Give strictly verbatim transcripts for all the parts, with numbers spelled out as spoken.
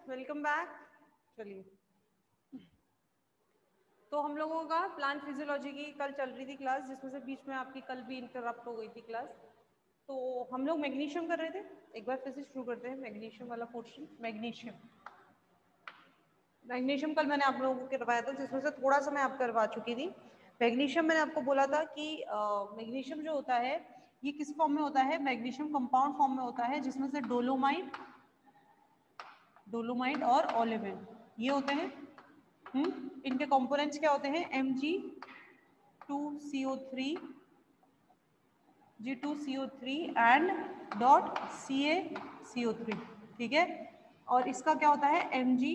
Welcome back. चलिए, तो हम लोगों का प्लांट फिजियोलॉजी की कल चल रही थी क्लास, जिसमें से बीच में आपकी कल भी इंटरप्ट हो गई थी क्लास। तो हम लोग मैग्नीशियम कर रहे थे। एक बार फिर से शुरू करते हैं मैग्नीशियम वाला पोर्शन। मैग्नीशियम मैग्नीशियम कल मैंने आप लोगों को करवाया था, जिसमें से थोड़ा सा मैं आप करवा चुकी थी। मैग्नीशियम मैंने आपको बोला था कि मैग्नीशियम जो होता है ये किस फॉर्म में होता है? मैग्नीशियम कंपाउंड फॉर्म में होता है, जिसमें से डोलोमाइट डोलोमाइट और ओलिविन ये होते हैं। हम्म इनके कंपोनेंट्स क्या होते हैं? M G two C O three G two C O three and dot C A C O three. ठीक है, और इसका क्या होता है? M G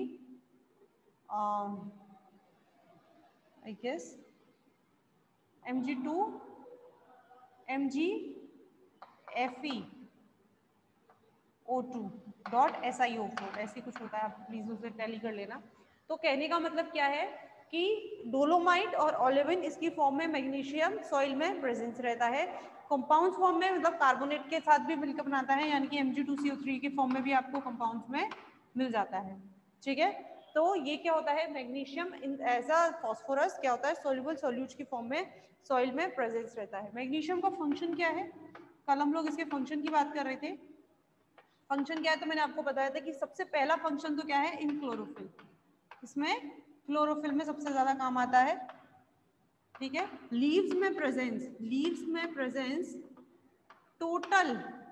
I guess M G two M G F E O two dot S I O four, ऐसे कुछ होता है, आप प्लीज उसे टैली कर लेना। तो कहने का मतलब क्या है कि डोलोमाइट और ओलिविन इसकी फॉर्म में मैग्नीशियम सॉइल में प्रेजेंस रहता है। कंपाउंड फॉर्म में मतलब कार्बोनेट के साथ भी मिलकर बनाता है, यानी कि M G two C O three की फॉर्म में भी आपको कंपाउंड्स में मिल जाता है। ठीक है, तो ये क्या होता है? मैग्नीशियम एज अ फॉस्फोरस क्या होता है? सोल्यूबल सॉल्यूट की फॉर्म में सॉइल में प्रेजेंस रहता है। मैग्नीशियम का फंक्शन क्या है? कल हम लोग इसके फंक्शन की बात कर रहे थे। फंक्शन क्या है? तो मैंने आपको बताया था कि सबसे पहला फंक्शन तो क्या है? इन क्लोरोफिल। इसमें क्लोरोफिल में सबसे ज्यादा काम आता है। ठीक है, लीव्स में प्रेजेंस लीव्स में प्रेजेंस टोटल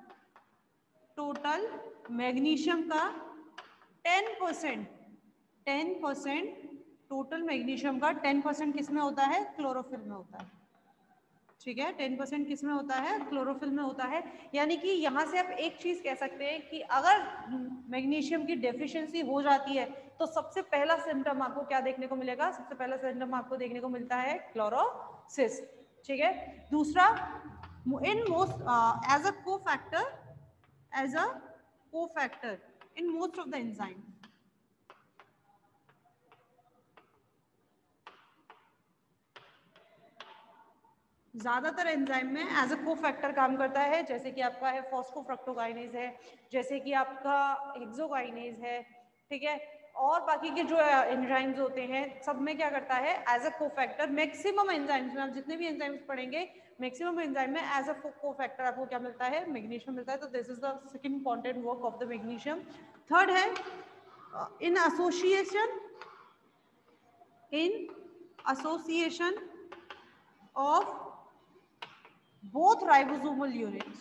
टोटल मैग्नीशियम का ten percent ten percent total magnesium का टेन परसेंट किस में होता है? क्लोरोफिल में होता है। ठीक है, टेन परसेंट किस में होता है? क्लोरोफिल में होता है। यानी कि यहाँ से आप एक चीज कह सकते हैं कि अगर मैग्नीशियम की डेफिशिएंसी हो जाती है तो सबसे पहला सिम्टम आपको क्या देखने को मिलेगा? सबसे पहला सिम्टम आपको देखने को मिलता है क्लोरोसिस। ठीक है, दूसरा इन मोस्ट एज अ को factor as a cofactor in most of the enzyme. ज्यादातर एंजाइम में एज अ को फैक्टर काम करता है, जैसे कि आपका है फॉस्फोफ्रक्टोकाइनेज है, जैसे कि आपका हेक्सोकाइनेज है। ठीक है, और बाकी के जो एंजाइम्स होते हैं सब में क्या करता है? एज अ को फैक्टर। मैक्सिमम एंजाइम्स में आप जितने भी एंजाइम्स पढ़ेंगे, मैक्सिमम एंजाइम में एज अ को फैक्टर आपको क्या मिलता है? मैग्नीशियम मिलता है। तो this is the second important work of the magnesium. Third है in association in association of both ribosomal units।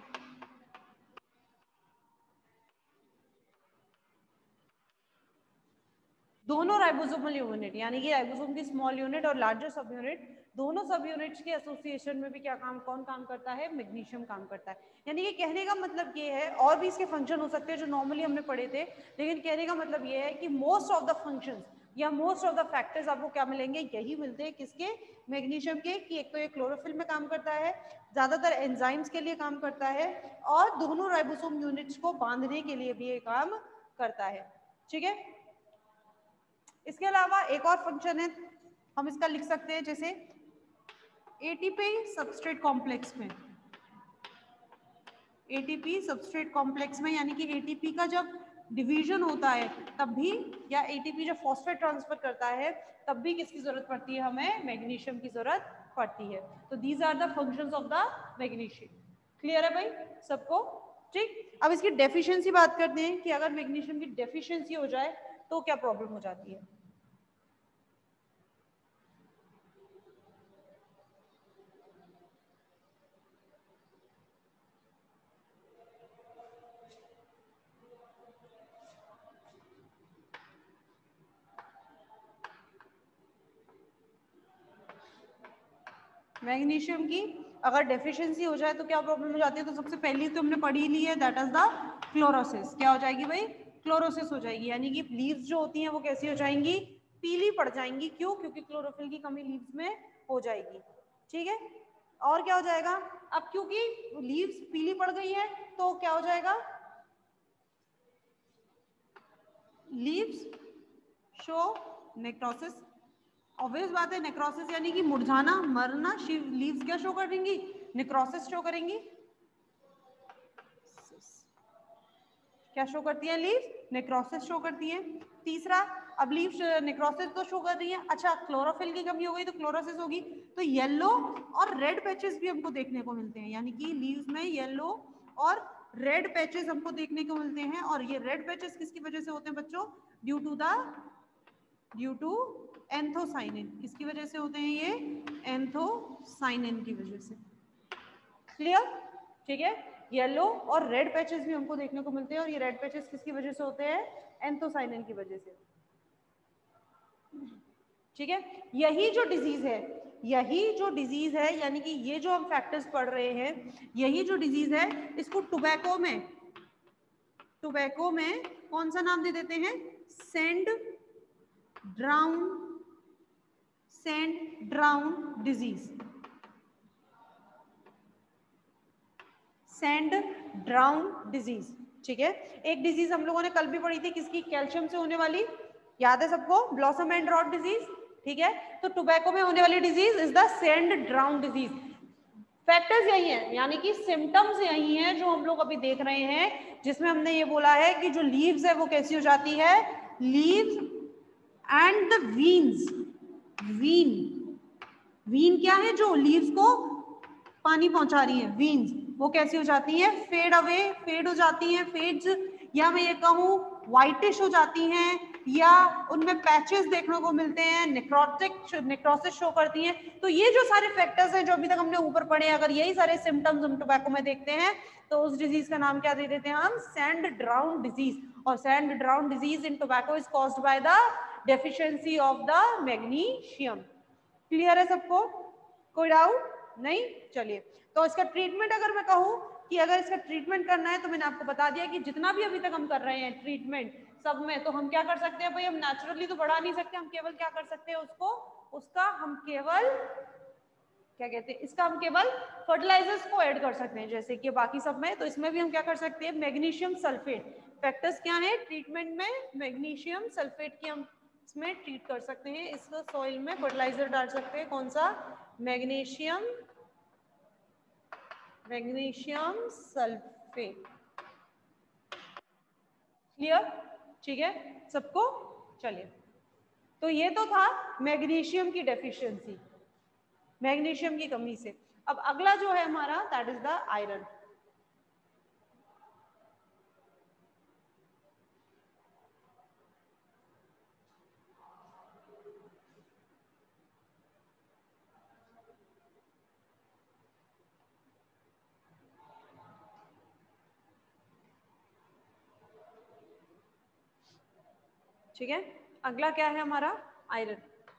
दोनों राइबोसोमल यूनिट यानी कि राइबोसोम की स्मॉल यूनिट और लार्जर सब यूनिट, दोनों सब यूनिट्स के एसोसिएशन में भी क्या काम कौन काम करता है? मैग्नीशियम काम करता है। यानी कि कहने का मतलब ये है, और भी इसके फंक्शन हो सकते हैं जो नॉर्मली हमने पढ़े थे, लेकिन कहने का मतलब ये है कि मोस्ट ऑफ द फंक्शंस या मोस्ट ऑफ द फैक्टर्स आपको क्या मिलेंगे? यही मिलते हैं। किसके? मैग्नीशियम के। कि एक तो ये क्लोरोफिल में काम करता है, ज्यादातर एंजाइम्स के लिए काम करता है, और दोनों राइबोसोम यूनिट्स को बांधने के लिए भी ये काम करता है। ठीक है, इसके अलावा एक और फंक्शन है, हम इसका लिख सकते हैं जैसे एटीपी सबस्ट्रेट कॉम्प्लेक्स में एटीपी सबस्ट्रेट कॉम्प्लेक्स में यानी कि एटीपी का जब डिवीजन होता है तब भी, या एटीपी जब फॉस्फेट ट्रांसफर करता है तब भी किसकी जरूरत पड़ती है? हमें मैग्नीशियम की जरूरत पड़ती है। तो these are the functions of the magnesium. Clear है भाई सबको? ठीक, अब इसकी डेफिशिएंसी बात करते हैं कि अगर मैग्नीशियम की डेफिशिएंसी हो जाए तो क्या प्रॉब्लम हो जाती है। मैग्नीशियम की अगर डेफिशिएंसी हो जाए तो क्या प्रॉब्लम हो जाती है? तो सबसे पहली तो हमने पढ़ी ली है, दैट इज द क्लोरोसिस। क्या हो जाएगी भाई? क्लोरोसिस हो जाएगी। यानी कि लीव्स जो होती हैं वो कैसी हो जाएंगी? पीली पड़ जाएंगी। क्यों? क्योंकि क्लोरोफिल की कमी लीव्स में हो जाएगी। ठीक है, और क्या हो जाएगा? अब क्योंकि लीव्स पीली पड़ गई है तो क्या हो जाएगा? Leaves show necrosis. ऑब्वियस बात है, नेक्रोसिस यानी कि मुरझाना, मरना। लीव्स क्या शो करेंगी? नेक्रोसिस शो करेंगी। क्या शो करती है? लीव्स नेक्रोसिस शो करती है। तीसरा, अब लीव्स नेक्रोसिस तो शो कर रही है, अच्छा क्लोरोफिल की कमी हो गई तो क्लोरोसिस होगी, तो येलो और रेड पैचेस भी हमको देखने को मिलते हैं, यानी कि लीव्स में येलो और रेड पैचेस हमको देखने को मिलते हैं। और ये रेड पैचेस किसकी वजह से होते हैं बच्चों? Due to the due to anthocyanin. किसकी वजह से होते हैं ये? एंथोसाइनिन की वजह से। क्लियर? ठीक है, येलो और रेड पैचेस भी हमको देखने को मिलते हैं, और ये रेड पैचेस किसकी वजह से होते हैं? एंथोसाइनिन की वजह से। ठीक है, यही जो डिजीज है, यही जो डिजीज है, यानी कि ये जो हम फैक्टर्स पढ़ रहे हैं, यही जो डिजीज है, इसको टोबैको में टोबैको में कौन सा नाम दे देते हैं? Sand drown sand drown disease. Sand drown disease. ठीक है, एक डिजीज हम लोगों ने कल भी पढ़ी थी, किसकी? कैल्शियम से होने वाली, याद है सबको? Blossom and rot disease. ठीक है, तो टोबैको में होने वाली disease is the sand drown disease. Factors यही हैं, यानी कि सिम्टम्स यही हैं जो हम लोग अभी देख रहे हैं, जिसमें हमने ये बोला है कि जो लीव्स है वो कैसी हो जाती है? Leaves and the veins, vein vein क्या है? जो लीव्स को पानी पहुंचा रही है, वीन्स, वो कैसी हो जाती है? फेड अवे, फेड हो जाती हैं, फेड्स, या मैं ये कहूँ व्हाइटिश हो जाती हैं, या उनमें पैचेस देखने को मिलते हैं, नेक्रोटिक नेक्रोसिस शो करती हैं। तो ये जो सारे फैक्टर्स हैं जो अभी तक हमने ऊपर पढ़े, अगर यही सारे सिम्टम्स हम टोबैको में देखते हैं तो उस डिजीज का नाम क्या दे देते हैं हम? Sand drown disease. और sand drown disease in tobacco is caused by the deficiency of the magnesium. Clear है सबको? कोई डाउट नहीं? चलिए, तो इसका ट्रीटमेंट अगर मैं कहूँ कि अगर इसका ट्रीटमेंट करना है, तो मैंने आपको बता दिया कि जितना भी अभी तक हम कर रहे हैं ट्रीटमेंट सब में, तो हम क्या कर सकते हैं भाई? हम नेचुरली तो बढ़ा नहीं सकते, हम केवल क्या कर सकते हैं? उसको उसका हम केवल क्या कहते हैं? इसका हम केवल फर्टिलाइजर्स को ऐड कर सकते हैं, जैसे कि बाकी सब में। तो इसमें भी हम क्या कर सकते हैं? Magnesium sulphate. फैक्टर्स क्या है ट्रीटमेंट में? मैग्नीशियम सल्फेट की हम इसमें ट्रीट कर सकते हैं। इस सॉइल में फर्टिलाइजर डाल सकते हैं, कौन सा? Magnesium magnesium sulphate. क्लियर? ठीक है सबको? चलिए, तो ये तो था मैग्नीशियम की डेफिशिएंसी, मैग्नीशियम की कमी से। अब अगला जो है हमारा, दैट इज द आयरन। ठीक है, अगला क्या है हमारा? आयरन,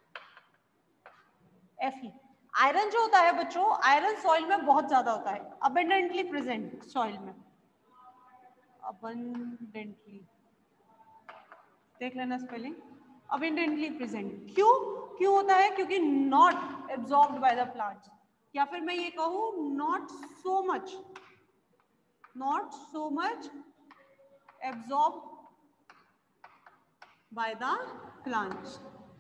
एफी। आयरन जो होता है बच्चों, आयरन सॉइल में बहुत ज्यादा होता है, अबंडेंटली प्रेजेंट सॉइल में, अबंडेंटली, देख लेना स्पेलिंग, अबंडेंटली प्रेजेंट। क्यों क्यों होता है? क्योंकि not absorbed by the plants, या फिर मैं ये कहूँ not so much not so much absorbed by the plants.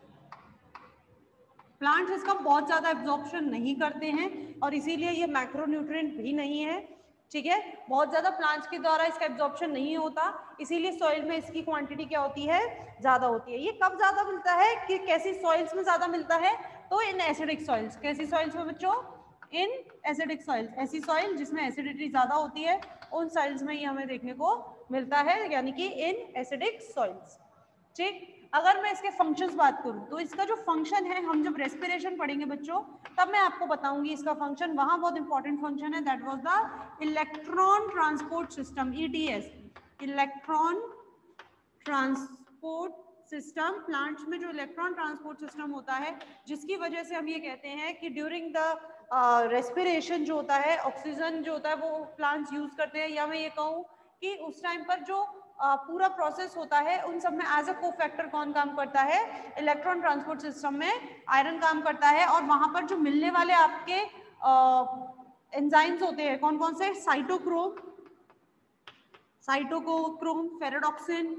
Plants इसका बहुत ज्यादा एब्जॉर्प्शन नहीं करते हैं, और इसीलिए ये मैक्रोन्यूट्रिएंट भी नहीं है। ठीक है, बहुत ज्यादा प्लांट्स के द्वारा इसका एब्जॉर्प्शन नहीं होता, इसीलिए सॉइल में इसकी क्वांटिटी क्या होती है? ज्यादा होती है। ये कब ज्यादा मिलता है? कि कैसी सॉइल्स में ज्यादा मिलता है? तो इन एसिडिक सॉइल्स। कैसी सॉइल्स में बच्चों? In acidic soils. ऐसी सॉइल जिसमें एसिडिटी ज्यादा होती है, उन सॉइल्स में ये हमें देखने को मिलता है, यानी कि इन एसिडिक सॉइल्स। ठीक, अगर मैं इसके फंक्शंस बात करूं, तो इसका जो फंक्शन है, हम जब रेस्पिरेशन पढ़ेंगे बच्चों, तब मैं आपको बताऊंगी इसका फंक्शन। वहां बहुत इंपॉर्टेंट फंक्शन है, that was the electron transport system, ETS, electron transport system. Plants में जो इलेक्ट्रॉन ट्रांसपोर्ट सिस्टम होता है, जिसकी वजह से हम ये कहते हैं कि ड्यूरिंग द रेस्पिरेशन जो होता है, ऑक्सीजन जो होता है वो प्लांट्स यूज करते हैं, या मैं ये कहूँ कि उस टाइम पर जो Uh, पूरा प्रोसेस होता है, उन सब में एज अ कोफैक्टर कौन काम करता है? इलेक्ट्रॉन ट्रांसपोर्ट सिस्टम में आयरन काम करता है। और वहां पर जो मिलने वाले आपके एंजाइम्स uh, होते हैं, कौन कौन से? साइटोक्रोम साइटोक्रोम फेरोडॉक्सिन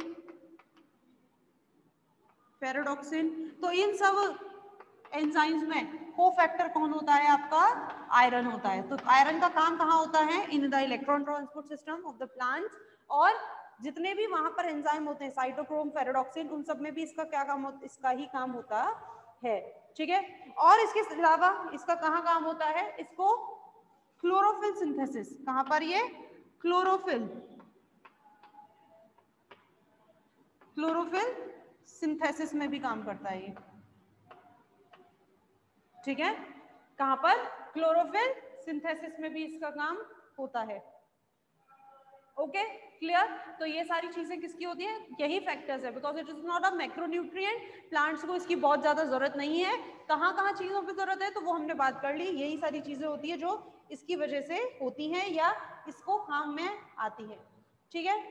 फेरोडॉक्सिन तो इन सब एंजाइम्स में कोफैक्टर कौन होता है? आपका आयरन होता है। तो आयरन का काम कहाँ होता है? In the electron transport system of the plants. और जितने भी वहां पर एंजाइम होते हैं साइटोक्रोम, फेरोडॉक्सिन, उन सब में भी इसका क्या काम होता, इसका ही काम होता है, ठीक है। और इसके अलावा इसका कहाँ काम होता है, इसको क्लोरोफिल सिंथेसिस, कहां पर ये क्लोरोफिल क्लोरोफिल सिंथेसिस में भी काम करता है ये, ठीक है। कहां पर, क्लोरोफिल सिंथेसिस में भी इसका काम होता है। Okay clear. तो ये सारी चीजें किसकी होती है, यही फैक्टर्स है, because it is not a macronutrient, plants को इसकी बहुत ज्यादा जरूरत नहीं है। कहाँ कहाँ चीजों की जरूरत है तो वो हमने बात कर ली, यही सारी चीजें होती है जो इसकी वजह से होती हैं या इसको काम में आती है, ठीक है।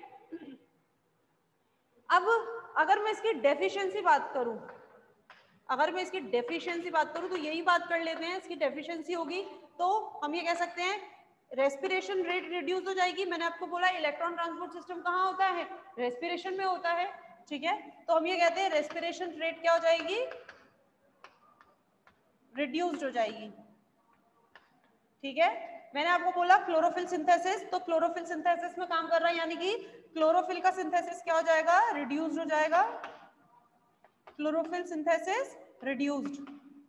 अब अगर मैं इसकी डेफिशिएंसी बात करूं, अगर मैं इसकी डेफिशिएंसी बात करूं तो यही बात कर लेते हैं, इसकी डेफिशिएंसी होगी तो हम ये कह सकते हैं रेस्पिरेशन रेट रिड्यूस हो जाएगी। मैंने आपको बोला इलेक्ट्रॉन ट्रांसपोर्ट सिस्टम कहाँ होता है, रेस्पिरेशन में होता है, ठीक है। तो हम ये कहते हैं रेस्पिरेशन रेट क्या हो जाएगी, रिड्यूस्ड हो जाएगी, ठीक है। मैंने आपको बोला क्लोरोफिल सिंथेसिस, तो क्लोरोफिल सिंथेसिस में काम कर रहा है, यानी कि क्लोरोफिल का सिंथेसिस क्या हो जाएगा, रिड्यूस्ड हो जाएगा, क्लोरोफिल सिंथेसिस रिड्यूस्ड,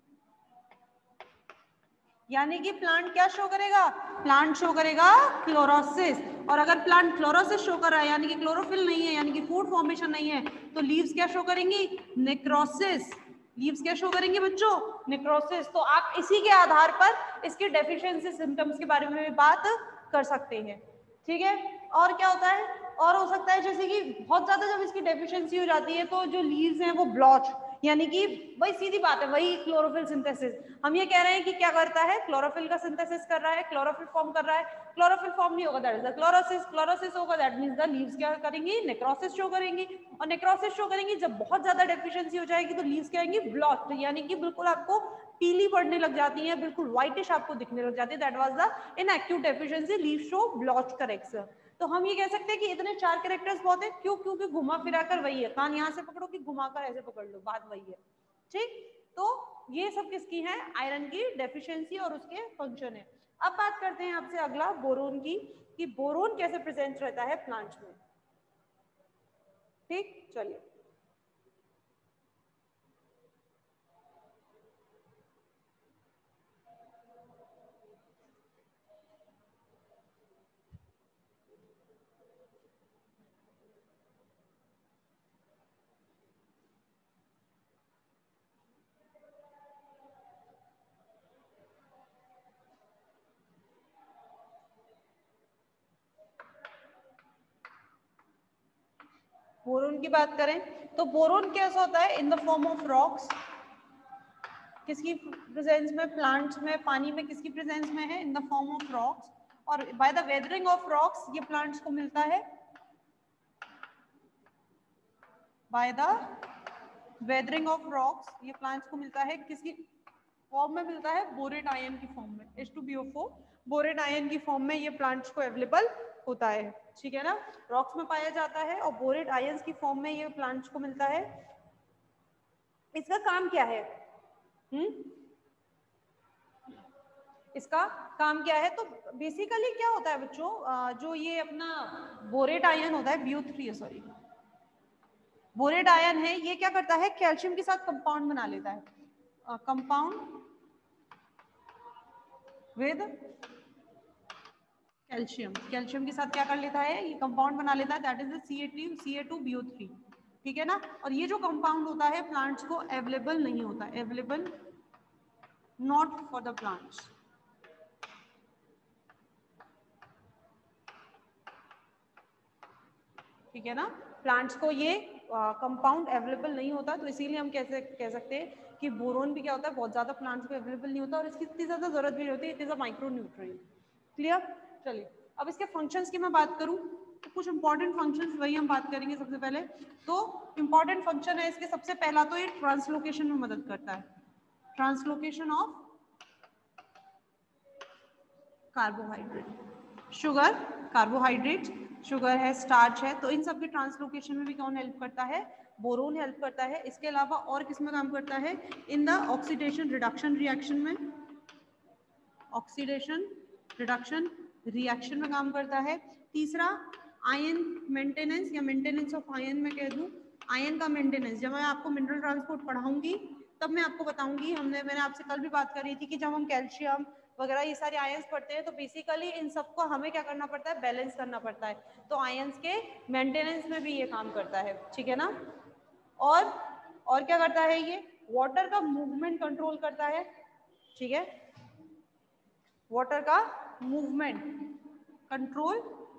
यानी कि प्लांट क्या शो करेगा, प्लांट शो करेगा क्लोरोसिस। और अगर प्लांट क्लोरोसिस शो कर रहा है यानी कि क्लोरोफिल नहीं है, यानी कि फूड फॉर्मेशन नहीं है, तो लीव्स क्या शो करेंगी, नेक्रोसिस। लीव्स क्या शो करेंगे बच्चों, नेक्रोसिस। तो आप इसी के आधार पर इसकी डेफिशिएंसी सिम्टम्स के बारे में भी बात कर सकते हैं, ठीक है। और क्या होता है, और हो सकता है जैसे कि बहुत ज्यादा जब इसकी डेफिशिएंसी हो जाती है तो जो लीव्स हैं वो ब्लॉच, यानी कि वही सीधी बात है, वही क्लोरोफिल सिंथेसिस। हम ये कह रहे हैं कि क्या करता है, क्लोरोफिल का सिंथेसिस कर रहा है, क्लोरोफिल फॉर्म कर रहा है। क्लोरोफिल फॉर्म नहीं होगा that is the chlorosis, chlorosis होगा दैट मींस द लीव्स क्या करेंगी, नेक्रोसिस शो करेंगी। और नेक्रोसिस शो करेंगी जब बहुत ज्यादा डेफिशिएंसी हो जाएगी तो लीव्स क्या आएंगी, ब्लॉच, यानी कि बिल्कुल आपको पीली पड़ने लग जाती है, बिल्कुल व्हाइटिश आपको दिखने लग जाती है। That was the in acute deficiency leave show blotch corrects. तो हम ये कह सकते हैं कि इतने चार कैरेक्टर्स बहुत है, क्यों, क्योंकि घुमा फिरा कर वही है, कान यहाँ से पकड़ो कि घुमाकर ऐसे पकड़ लो, बात वही है, ठीक। तो ये सब किसकी है, आयरन की डेफिशिएंसी और उसके फंक्शन है। अब बात करते हैं आपसे अगला बोरोन की, कि बोरोन कैसे प्रेजेंट रहता है प्लांट्स में, ठीक। चलिए बोरोन की बात करें तो बोरोन कैसा होता है, in the form of rocks, किसकी प्रेजेंस में, प्लांट्स में, पानी में किसकी प्रेजेंस में है, in the form of rocks. और by the weathering of rocks ये प्लांट्स को मिलता है, by the weathering of rocks ये प्लांट्स को मिलता है, किसकी फॉर्म में मिलता है, बोरेट आयन की फॉर्म में, H two B O four borate ion की फॉर्म में ये प्लांट्स को अवेलेबल होता है, ठीक है ना। रॉक्स में पाया जाता है और बोरेट आयंस की फॉर्म में ये प्लांट्स को मिलता है। इसका काम क्या है, हम्म इसका काम क्या है, तो बेसिकली क्या होता है बच्चों, जो ये अपना बोरेट आयन होता है, B O three sorry borate ion है, ये क्या करता है, कैल्शियम के साथ कंपाउंड बना लेता है, कंपाउंड विद कैल्शियम, कैल्शियम के साथ क्या कर लेता है, ये कंपाउंड बना लेता है, that is C A two C A two B O three, ठीक है ना। और ये जो कंपाउंड होता है प्लांट्स को अवेलेबल नहीं होता, available not for the plants, ठीक है ना। प्लांट्स को ये कंपाउंड uh, अवेलेबल नहीं होता, तो इसीलिए हम कैसे कह सकते हैं कि बोरोन भी क्या होता है, बहुत ज्यादा प्लांट्स को अवेलेबल नहीं होता और इसकी इतनी ज्यादा जरूरत भी नहीं होती, it is a micronutrient, clear. चलिए अब इसके फंक्शंस की मैं बात करूं तो कुछ इंपॉर्टेंट फंक्शंस वही हम बात करेंगे सबसे पहले। तो इंपॉर्टेंट फंक्शन है इसके, सबसे पहला तो ये ट्रांसलोकेशन में मदद करता है, translocation of carbohydrate, sugar carbohydrate, sugar है, स्टार्च है, तो इन सब के ट्रांसलोकेशन में भी कौन हेल्प करता है, बोरोन हेल्प करता है। इसके अलावा और किस में काम करता है, in the oxidation reduction reaction में, ऑक्सीडेशन रिडक्शन रिएक्शन में काम करता है। तीसरा आयन मेंटेनेंस या मेंटेनेंस ऑफ आयन में कह दूं, आयन का मेंटेनेंस जब मैं आपको मिनरल ट्रांसपोर्ट पढ़ाऊंगी तब मैं आपको बताऊंगी। हमने मैंने आपसे कल भी बात करी थी कि जब हम कैल्शियम वगैरह ये सारे आयंस पढ़ते हैं तो बेसिकली इन सबको हमें क्या करना पड़ता है, बैलेंस करना पड़ता है। तो आयंस के मेंटेनेंस में भी ये काम करता है, ठीक है ना। और और क्या करता है ये, वाटर का मूवमेंट कंट्रोल करता है, ठीक है, वाटर का मूवमेंट कंट्रोल,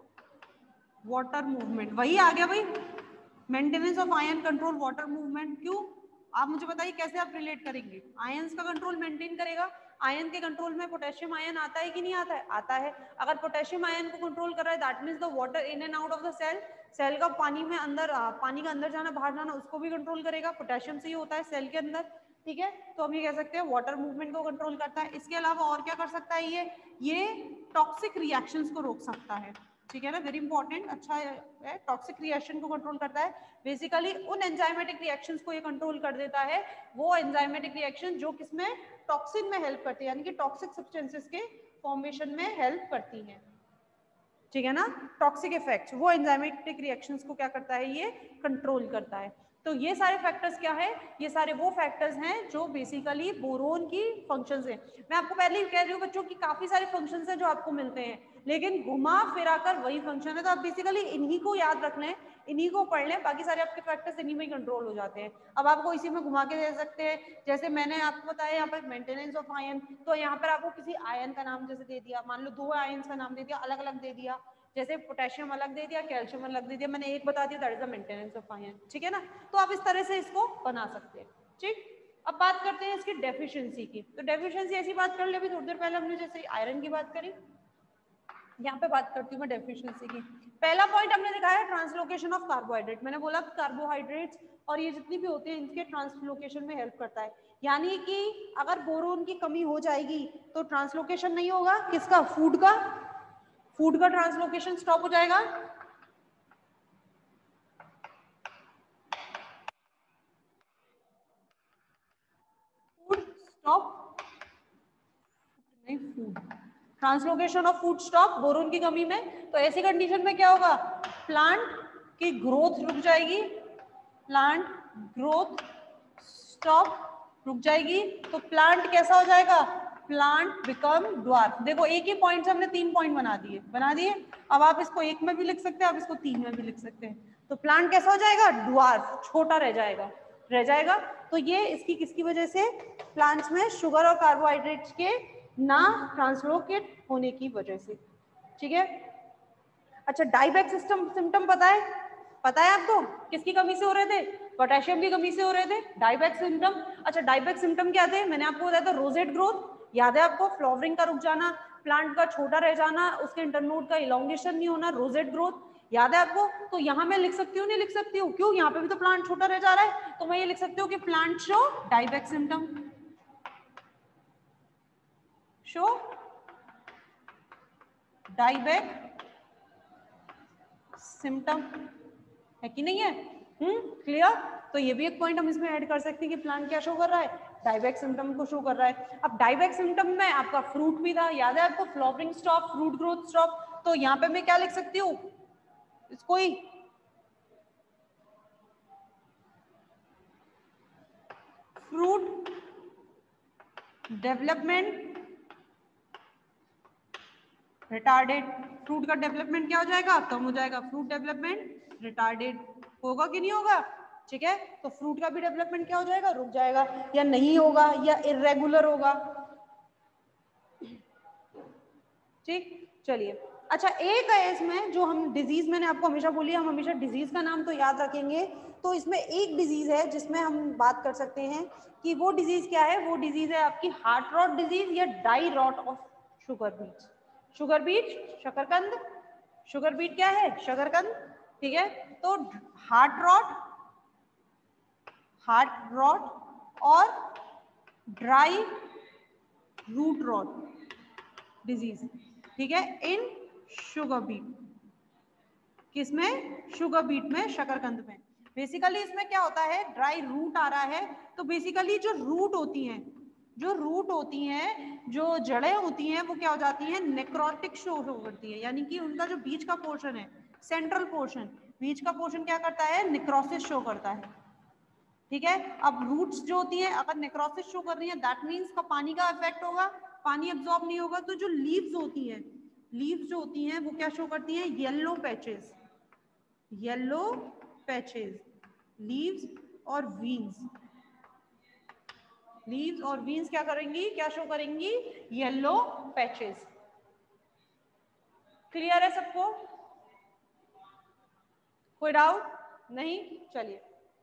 वाटर मूवमेंट वही आ गया भाई, maintenance of ion control water movement. क्यों, आप मुझे बताइए कैसे आप रिलेट करेंगे। आयंस का कंट्रोल मेंटेन करेगा, आयन के कंट्रोल में पोटेशियम आयन आता है कि नहीं आता है, आता है। अगर पोटेशियम आयन को कंट्रोल कर रहा है that means the water in and out of the cell, cell का पानी में अंदर पानी का अंदर जाना बाहर जाना उसको भी कंट्रोल करेगा, पोटेशियम से ही होता है सेल के अंदर, ठीक है। तो हम ये कह सकते हैं वाटर मूवमेंट को कंट्रोल करता है। इसके अलावा और क्या कर सकता है ये ये टॉक्सिक रिएक्शंस को रोक सकता है, ठीक है ना, वेरी इंपॉर्टेंट, अच्छा है। टॉक्सिक रिएक्शन को कंट्रोल करता है, बेसिकली उन एंजाइमेटिक रिएक्शंस को ये कंट्रोल कर देता है, वो एंजाइमेटिक रिएक्शन जो किसमें, टॉक्सिन में हेल्प करती है, यानी कि टॉक्सिक सब्सटेंसेस के फॉर्मेशन में हेल्प करती है, ठीक है ना। टॉक्सिक इफेक्ट्स, वो एंजाइमेटिक रिएक्शंस को क्या करता है, ये कंट्रोल करता है। तो ये सारे फैक्टर्स क्या है, ये सारे वो फैक्टर्स हैं जो बेसिकली बोरोन की फंक्शंस हैं। मैं आपको पहले ही कह रही हूँ बच्चों की काफी सारे फंक्शंस हैं जो आपको मिलते हैं, लेकिन घुमा फिरा कर वही फंक्शन है। तो आप बेसिकली इन्हीं को याद रख लें, इन्हीं को पढ़ लें, बाकी सारे आपके फैक्टर्स इन्हीं में कंट्रोल हो जाते हैं। अब आपको इसी में घुमा के दे सकते हैं, जैसे मैंने आपको बताया यहाँ पर मेंटेनेंस ऑफ आयन, तो यहाँ पर आपको किसी आयन का नाम जैसे दे दिया, मान लो दो आयन का नाम दे दिया, अलग अलग दे दिया, जैसे पोटेशियम अलग दे दिया, कैल्शियम अलग दे दिया, मैंने एक बता दिया, that is the maintenance of ion, ठीक है ना। तो आप इस तरह से इसको बना सकते हैं, ठीक। अब बात करते हैं इसकी डेफिशिएंसी की। तो डेफिशिएंसी ऐसी बात कर ले, अभी थोड़ी देर पहले हमने जैसे आयरन की बात करी, यहाँ पे बात करती हूँ मैं डेफिशिएंसी की। पहला पॉइंट हमने दिखाया ट्रांसलोकेशन ऑफ कार्बोहाइड्रेट। मैंने बोला कार्बोहाइड्रेट्स और ये जितनी भी होती है इनके ट्रांसलोकेशन में हेल्प करता है, यानी कि अगर बोरोन की कमी हो जाएगी तो ट्रांसलोकेशन नहीं होगा, किसका, फूड का, फूड का ट्रांसलोकेशन स्टॉप हो जाएगा, फूड स्टॉप नहीं, food translocation of food stop boron की कमी में। तो ऐसी कंडीशन में क्या होगा, प्लांट की ग्रोथ रुक जाएगी, प्लांट ग्रोथ स्टॉप रुक जाएगी। तो प्लांट कैसा हो जाएगा, प्लांट बिकम ड्वार्फ। देखो एक ही पॉइंट से हमने तीन पॉइंट बना दिए बना दिए अब आप इसको एक में भी लिख सकते हैं, आप इसको तीन में भी लिख सकते हैं। तो प्लांट कैसा हो जाएगा, ड्वार्फ, छोटा रह जाएगा रह जाएगा तो ये इसकी किसकी वजह से, प्लांट्स में शुगर और कार्बोहाइड्रेट्स के ना ट्रांसलोकेट होने की वजह से, ठीक है। अच्छा, डाइबैक सिस्टम सिम्टम पता है, पता है आपको किसकी कमी से हो रहे थे, पोटेशियम की कमी से हो रहे थे डाइबैक सिम्टम। अच्छा, डाइबैक सिम्टम क्या थे, मैंने आपको बताया था रोजेट ग्रोथ, याद है आपको, फ्लावरिंग का रुक जाना, प्लांट का छोटा रह जाना, उसके इंटरनोड का इलोंगेशन नहीं होना, रोजेट ग्रोथ, याद है आपको। तो यहाँ मैं लिख सकती हूँ, नहीं लिख सकती हूँ, क्यों, यहाँ पे भी तो प्लांट छोटा रह जा रहा है, तो मैं ये लिख सकती हूँ कि plant show dieback symptom, show dieback symptom, है कि नहीं है, हम्म क्लियर। तो ये भी एक पॉइंट हम इसमें ऐड कर सकते हैं कि प्लांट क्या शो कर रहा है, डाइबैक सिम्टम को शो कर रहा है। अब डाइबैक सिम्टम में आपका फ्रूट भी था, याद है आपको, flowering stop, fruit growth stop. तो यहाँ पे मैं क्या लिख सकती हूँ, इसको ही फ्रूट डेवलपमेंट रिटार्डेड। फ्रूट का डेवलपमेंट क्या हो जाएगा, कम हो जाएगा, फ्रूट डेवलपमेंट रिटार्डेड होगा कि नहीं होगा, ठीक है। तो फ्रूट का भी डेवलपमेंट क्या हो जाएगा, रुक जाएगा, या नहीं होगा, या इरेगुलर होगा, ठीक। चलिए, अच्छा एक है इसमें जो हम डिजीज, मैंने आपको हमेशा बोली हम हमेशा डिजीज का नाम तो याद रखेंगे। तो इसमें एक डिजीज है जिसमें हम बात कर सकते हैं कि वो डिजीज क्या है, वो डिजीज है आपकी हार्ट रॉट डिजीज या dry rot of sugar beet. Sugar beet, शकरकंद, शुगर बीट क्या है, शकरकंद, ठीक है। तो हार्ट रॉट, हार्ट रॉट और ड्राई रूट रॉट डिजीज, ठीक है, इन शुगर बीट, किसमें, शुगर बीट में, शकरकंद में। बेसिकली इसमें क्या होता है, ड्राई रूट आ रहा है, तो बेसिकली जो रूट होती हैं जो रूट होती हैं जो जड़ें होती हैं वो क्या हो जाती हैं, नेक्रोटिक शो करती है, यानी कि उनका जो बीच का पोर्शन है सेंट्रल पोर्शन, बीच का पोर्शन क्या करता है, नेक्रोसिस शो करता है, ठीक है। अब रूट्स जो होती हैं अगर नेक्रोसिस शो कर रही है दैट मीन्स का पानी का इफेक्ट होगा, पानी एब्जॉर्ब नहीं होगा। तो जो लीव्स होती हैं, लीव्स जो होती हैं वो क्या शो करती हैं, yellow patches, yellow patches, leaves और वीन्स, लीव्स और वीन्स क्या करेंगी, क्या शो करेंगी, येलो पैचेस। क्लियर है सबको, कोई डाउट नहीं, चलिए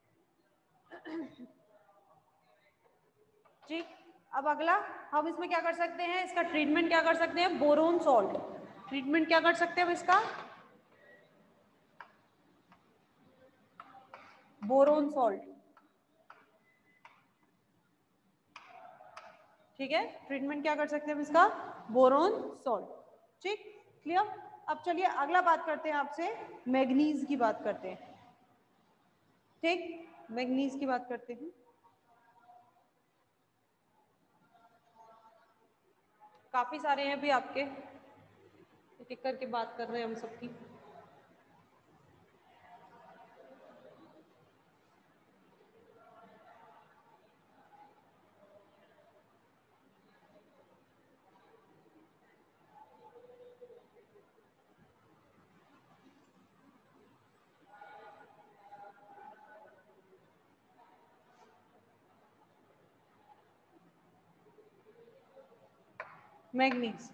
ठीक। अब अगला हम इसमें क्या कर सकते हैं, इसका ट्रीटमेंट क्या कर सकते हैं, बोरोन सॉल्ट, ट्रीटमेंट क्या कर सकते हैं हम इसका, बोरोन सॉल्ट, ठीक है। ट्रीटमेंट क्या कर सकते हैं हम इसका, बोरोन सॉल्ट, ठीक, क्लियर। अब चलिए अगला बात करते हैं आपसे, मैग्नीज की बात करते हैं, ठीक, मैग्नीज की बात करते हैं। काफी सारे हैं भी आपके, एक एक करके बात कर रहे हैं हम सबकी। मैग्नीज,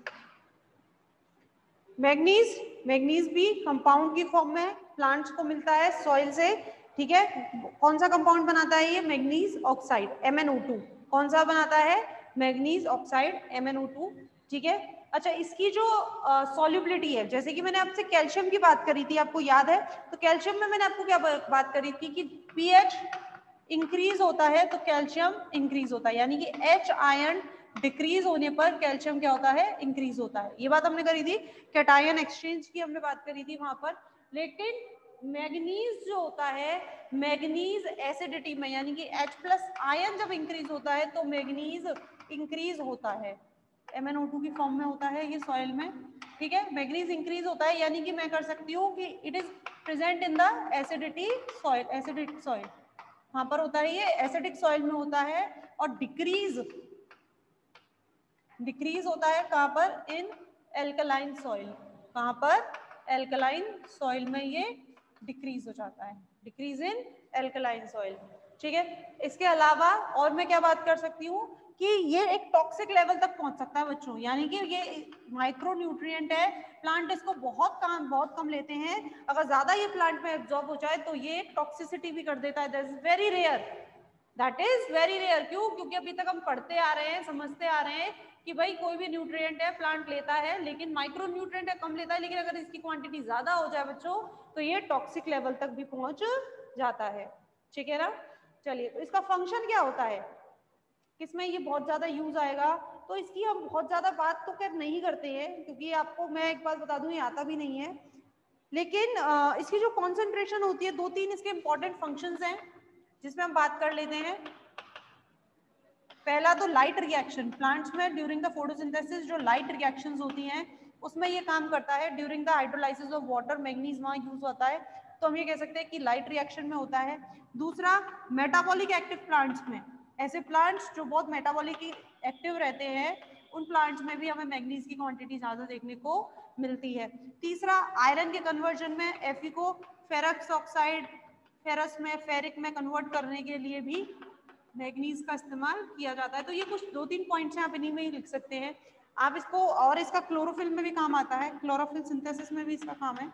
मैग्नीज मैग्नीज भी कंपाउंड की फॉर्म में प्लांट्स को मिलता है सॉइल से, ठीक है। कौन सा कंपाउंड बनाता है ये, manganese oxide M N O two, कौन सा बनाता है, manganese oxide M N O two, ठीक है। अच्छा, इसकी जो सॉल्युबिलिटी uh, है, जैसे कि मैंने आपसे कैल्शियम की बात करी थी, आपको याद है, तो कैल्शियम में मैंने आपको क्या बात करी थी कि पीएच इंक्रीज होता है तो कैल्शियम इंक्रीज होता है, यानी कि एच आयन डिक्रीज होने पर कैल्शियम क्या होता है, इंक्रीज होता है। ये बात हमने करी थी, कैटायन एक्सचेंज की हमने बात करी थी वहां पर। लेकिन मैग्नीज जो होता है, मैग्नीज एसिडिटी में, यानी कि H प्लस आयन जब इंक्रीज होता है तो मैग्नीज इंक्रीज होता है, एम एन ओ टू की फॉर्म में होता है ये सॉइल में, ठीक है। मैग्नीज इंक्रीज होता है, यानी कि मैं कर सकती हूँ कि it is present in the acidity soil, acidic soil, वहां पर होता है, ये एसिडिक सॉइल में होता है। और डिक्रीज डिक्रीज होता है कहां पर, इन एल्कलाइन सॉइल, कहां पर, एल्कलाइन सॉइल में ये डिक्रीज हो जाता है, डिक्रीज इन एल्कलाइन सॉइल, ठीक है। इसके अलावा और मैं क्या बात कर सकती हूँ कि ये एक टॉक्सिक लेवल तक पहुंच सकता है बच्चों, यानी कि ये माइक्रो न्यूट्रिएंट है, प्लांट इसको बहुत कम बहुत कम लेते हैं, अगर ज्यादा ये प्लांट में एब्जॉर्ब हो जाए तो ये टॉक्सिसिटी भी कर देता है, that is very rare, that is very rare. क्यों, क्योंकि अभी तक हम पढ़ते आ रहे हैं, समझते आ रहे हैं कि भाई कोई भी न्यूट्रिएंट है प्लांट लेता है, लेकिन माइक्रो न्यूट्रिएंट है कम लेता है, लेकिन अगर इसकी क्वांटिटी ज्यादा हो जाए बच्चों तो ये टॉक्सिक लेवल तक भी पहुंच जाता है, ठीक है ना। चलिए, तो इसका फंक्शन क्या होता है, किसमें ये बहुत ज्यादा यूज आएगा, तो इसकी हम बहुत ज्यादा बात तो खैर नहीं करते हैं, क्योंकि आपको मैं एक बात बता दूं, ये आता भी नहीं है। लेकिन आ, इसकी जो कॉन्सेंट्रेशन होती है, दो तीन इसके इंपॉर्टेंट फंक्शंस हैं जिसमें हम बात कर लेते हैं। पहला तो लाइट रिएक्शन, प्लांट्स में ड्यूरिंग द फोटोसिंथेसिस जो लाइट रिएक्शंस होती हैं उसमें ये काम करता है। During the hydrolysis of water manganese वहां यूज होता है, तो हम ये कह सकते हैं कि लाइट रिएक्शन में होता है। दूसरा, मेटाबॉलिक एक्टिव प्लांट्स में, ऐसे प्लांट्स जो बहुत मेटाबॉलिक एक्टिव रहते हैं उन प्लांट्स में भी हमें मैग्नीज की क्वांटिटी ज्यादा देखने को मिलती है। तीसरा, आयरन के कन्वर्जन में एफी को फेरस ऑक्साइड, फेरस में फेरिक में कन्वर्ट करने के लिए भी मैग्नीज का इस्तेमाल किया जाता है। तो ये कुछ दो तीन पॉइंट्स हैं, आप इन्हीं में ही लिख सकते हैं आप इसको। और इसका क्लोरोफिल में भी काम आता है, क्लोरोफिल सिंथेसिस में भी इसका काम है,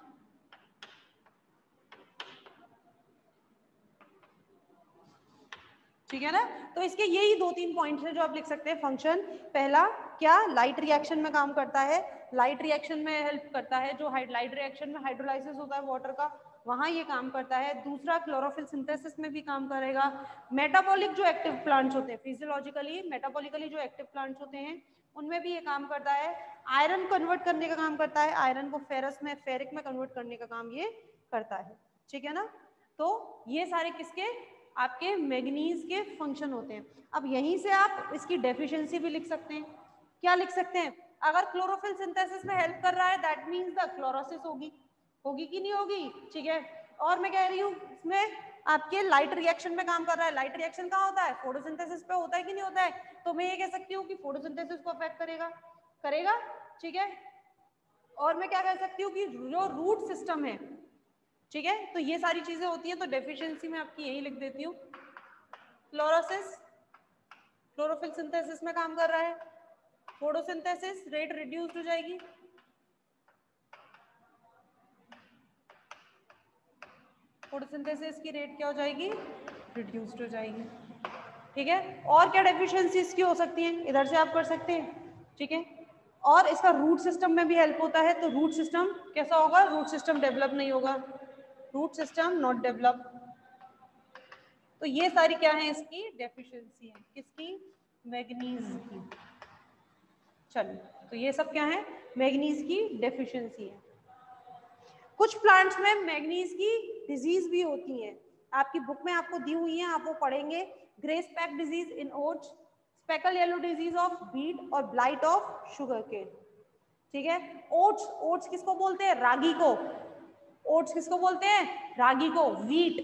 ठीक है ना। तो इसके यही दो तीन पॉइंट्स हैं जो आप लिख सकते हैं फंक्शन। पहला क्या, लाइट रिएक्शन में काम करता है, लाइट रिएक्शन में हेल्प करता है, जो लाइट रिएक्शन में हाइड्रोलाइसिस होता है वाटर का वहां ये काम करता है। दूसरा, क्लोरोफिल सिंथेसिस में भी काम करेगा। मेटाबॉलिक जो एक्टिव प्लांट्स होते हैं, फिजियोलॉजिकली मेटाबॉलिकली जो एक्टिव प्लांट्स होते हैं उनमें भी ये काम करता है। आयरन कन्वर्ट करने का काम करता है, आयरन को फेरस में फेरिक में कन्वर्ट करने का काम ये करता है, ठीक है ना। तो ये सारे किसके, आपके मैग्नीज के फंक्शन होते हैं। अब यहीं से आप इसकी डेफिशिएंसी भी लिख सकते हैं। क्या लिख सकते हैं, अगर क्लोरोफिल सिंथेसिस में हेल्प कर रहा है दैट मींस द क्लोरोसिस होगी, होगी कि नहीं होगी, ठीक है। और मैं कह रही हूँ इसमें आपके लाइट रिएक्शन में काम कर रहा है। लाइट रिएक्शन कहाँ होता है, फोटोसिंथेसिस पे होता है कि नहीं होता है। तो मैं ये कह सकती हूँ कि फोटोसिंथेसिस को अफेक्ट करेगा, करेगा, ठीक है। और मैं क्या कह सकती हूँ कि जो रूट सिस्टम है, ठीक है, तो ये सारी चीजें होती हैं। तो डेफिशिएंसी में आपकी यही लिख देती हूँ, क्लोरोसिस क्लोरोफिल सिंथेसिस में काम कर रहा है, फोटोसिंथेसिस रेट रिड्यूस्ड हो जाएगी, फोटोसिंथेसिस की रेट क्या हो जाएगी, रिड्यूस्ड हो जाएगी, ठीक है। और क्या डेफिशिएंसी इसकी हो सकती है, इधर से आप कर सकते हैं, ठीक है। और इसका रूट सिस्टम में भी हेल्प होता है। तो रूट सिस्टम कैसा होगा, रूट सिस्टम डेवलप नहीं होगा, रूट सिस्टम नॉट डेवलप। तो ये सारी क्या है इसकी डेफिशिएंसी है, किसकी, मैग्नीज की। चलिए, तो ये सब क्या है, मैग्नीज की डेफिशिएंसी है। कुछ प्लांट्स में मैग्नीज की डिजीज भी होती है, आपकी बुक में आपको दी हुई है, आप वो पढ़ेंगे। Grey speck disease in oats, speckle yellow disease of beet और ब्लाइट ऑफ शुगर केन, ठीक है। ओट्स, ओट्स किसको बोलते हैं, रागी को। ओट्स किसको बोलते हैं, रागी को। वीट,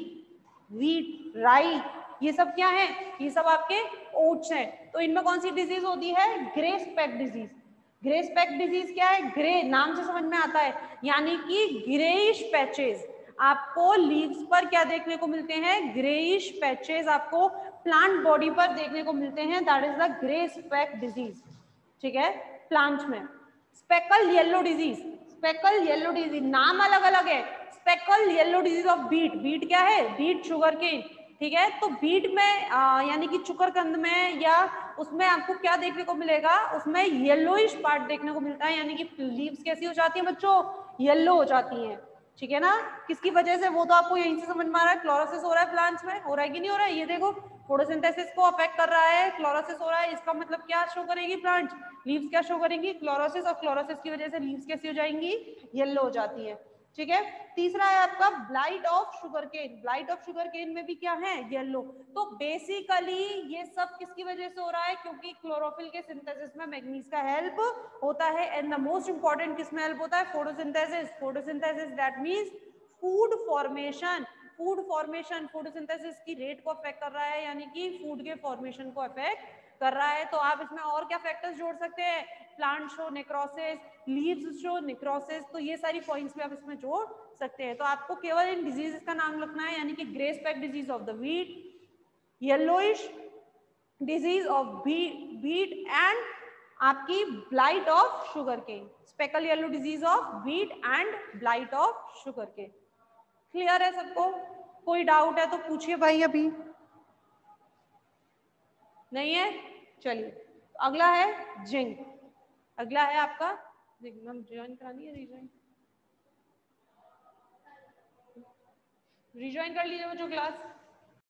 वीट, राई, ये सब क्या है, ये सब आपके ओट्स हैं। तो इनमें कौन सी डिजीज होती है, grey speck disease. Grey speck disease क्या है, ग्रे नाम से समझ में आता है, यानी कि ग्रेइश पैचेस आपको लीव्स पर क्या देखने को मिलते हैं, ग्रेइश पैचेस आपको प्लांट बॉडी पर देखने को मिलते हैं, that is the grey speck disease, ठीक है, प्लांट में। Speckle yellow disease, speckle yellow disease नाम अलग अलग है। Speckle yellow disease of beet, beet क्या है, बीट शुगर केन, ठीक है। तो बीट में आ, यानी कि चुकरकंद में या उसमें आपको क्या देखने को मिलेगा, उसमें येलोइश पार्ट देखने को मिलता है, यानी कि लीव्स कैसी हो जाती है बच्चों, येलो हो जाती हैं, ठीक है ना। किसकी वजह से, वो तो आपको यहीं से समझ में आ रहा है, क्लोरोसिस हो रहा है प्लांट्स में, हो रहा है कि नहीं हो रहा है। ये देखो फोटोसिंथेसिस को अफेक्ट कर रहा है, क्लोरोसिस हो रहा है, इसका मतलब क्या शो करेगी प्लांट, लीव्स क्या शो करेंगी, क्लोरोसिस, और क्लोरोसिस की वजह से लीव्स कैसी हो जाएंगी, येलो हो जाती है, ठीक है। तीसरा है आपका blight of sugarcane, blight of sugarcane में भी क्या है, येलो। तो बेसिकली ये सब किसकी वजह से हो रहा है, क्योंकि क्लोरोफिल के सिंथेसिस में मैग्नीज का हेल्प होता है। एंड द मोस्ट इंपॉर्टेंट किसमें हेल्प होता है, photosynthesis, photosynthesis that means food formation, food formation, photosynthesis की रेट को अफेक्ट कर रहा है, यानी कि फूड के फॉर्मेशन को अफेक्ट कर रहा है। तो आप इसमें और क्या फैक्टर्स जोड़ सकते हैं, plant show necrosis, leaves show necrosis, तो ये सारी पॉइंट्स भी आप इसमें जोड़ सकते हैं। तो आपको केवल इन डिजीजेस का नाम लिखना है, यानी कि grey speck disease of the wheat, yellowish disease of wheat and आपकी blight of sugarcane, speckle yellow disease of wheat and blight of sugarcane. Clear है सबको, कोई डाउट है तो पूछिए भाई, अभी नहीं है। चलिए अगला है जिंक, अगला है आपका जिंक। मैम ज्वाइन करानी है, रिज्वाइन रिज्वाइन कर लीजिए बच्चों क्लास।